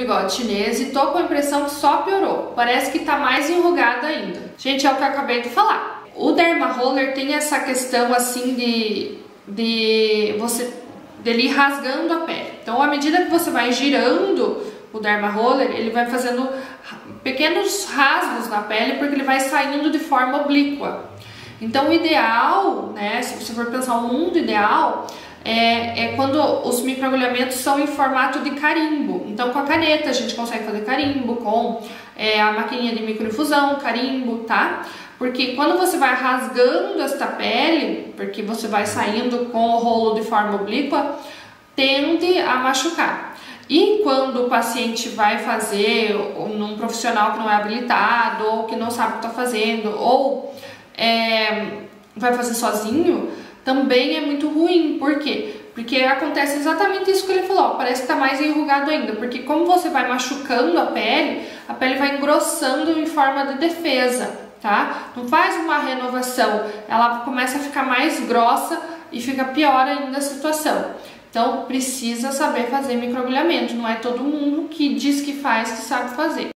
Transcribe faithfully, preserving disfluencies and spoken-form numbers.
bigode chinês e tô com a impressão que só piorou. Parece que tá mais enrugado ainda. Gente, é o que eu acabei de falar. O Derma Roller tem essa questão assim de, de você dele ir rasgando a pele. Então, à medida que você vai girando o Derma Roller, ele vai fazendo pequenos rasgos na pele porque ele vai saindo de forma oblíqua. Então, o ideal, né, se você for pensar o mundo ideal, é, é quando os microagulhamentos são em formato de carimbo. Então, com a caneta a gente consegue fazer carimbo, com é, a maquininha de microinfusão, carimbo, tá? Porque quando você vai rasgando esta pele, porque você vai saindo com o rolo de forma oblíqua, tende a machucar. E quando o paciente vai fazer num profissional que não é habilitado, ou que não sabe o que está fazendo, ou é, vai fazer sozinho, também é muito ruim. Por quê? Porque acontece exatamente isso que ele falou, parece que está mais enrugado ainda, porque como você vai machucando a pele, a pele vai engrossando em forma de defesa. Tá? Não faz uma renovação, ela começa a ficar mais grossa e fica pior ainda a situação. Então precisa saber fazer microagulhamento, não é todo mundo que diz que faz que sabe fazer.